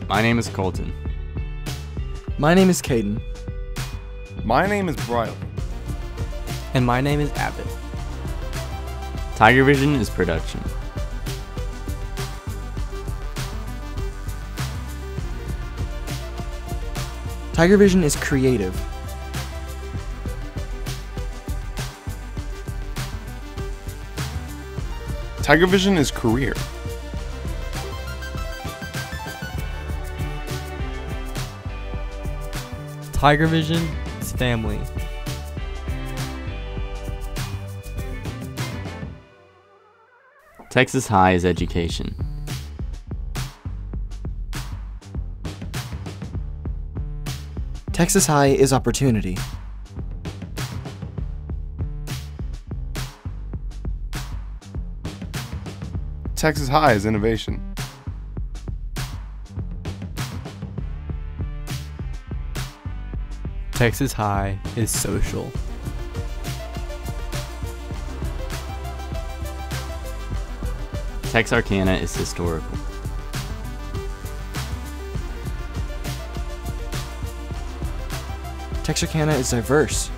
My name is Colton. My name is Caden. My name is Briley. And my name is Abbott. Tiger Vision is production. Tiger Vision is creative. Tiger Vision is career. Tiger Vision is family. Texas High is education. Texas High is opportunity. Texas High is innovation. Texas High is social. Texarkana is historical. Texarkana is diverse.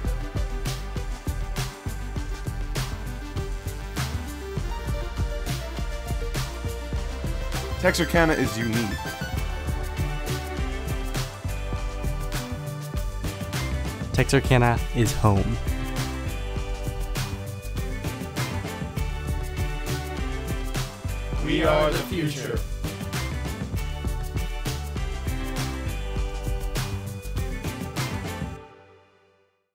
Texarkana is unique. Texarkana is home. We are the future.